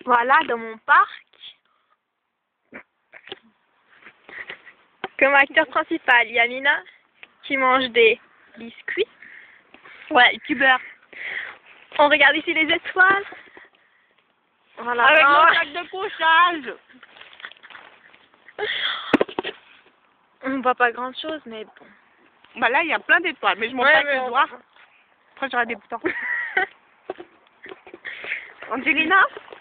Voilà, dans mon parc. Comme acteur principal, il y a Mina qui mange des biscuits. Ouais, et tu beurre. On regarde ici les étoiles. Voilà. Avec Oh. mon sac de couchage. On voit pas grand chose, mais bon. Bah là, il y a plein d'étoiles, mais je montre Ouais, pas avec mais le on- doigt. Après, j'aurai des boutons. Angelina.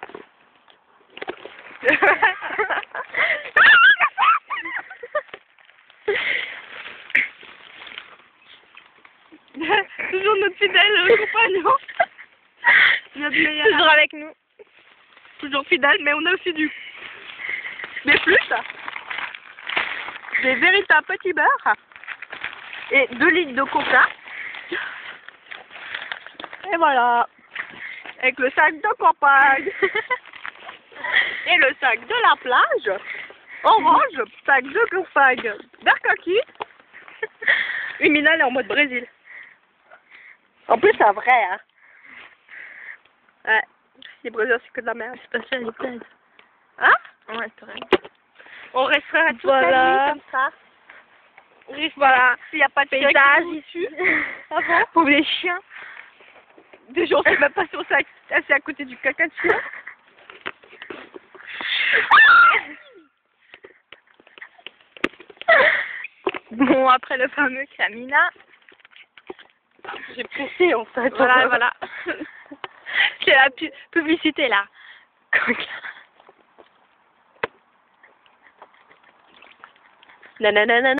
Toujours notre fidèle compagnon. Notre meilleur Toujours avec nous. toujours fidèle, mais on a aussi des plus, des véritables petits beurres et 2 litres de coca. Et voilà, avec le sac de campagne et le sac de la plage, orange, sac de campagne vert kaki. Et Mina, elle est en mode Brésil. En plus, c'est vrai, hein. Ouais, les Brésiliens, c'est que de la merde. C'est pas ça les plages. Hein? Ouais, c'est vrai. On resterait toute Voilà. la nuit comme ça. Voilà. S'il n'y a pas de chien Paysage qui nous ici. tue. Ah bon? Pour les chiens. Déjà, on sait même pas si on s'est assis à côté du caca de chien. Bon, après le fameux Camina. J'ai pressé en fait. Voilà, voilà. C'est la publicité là. Nanana.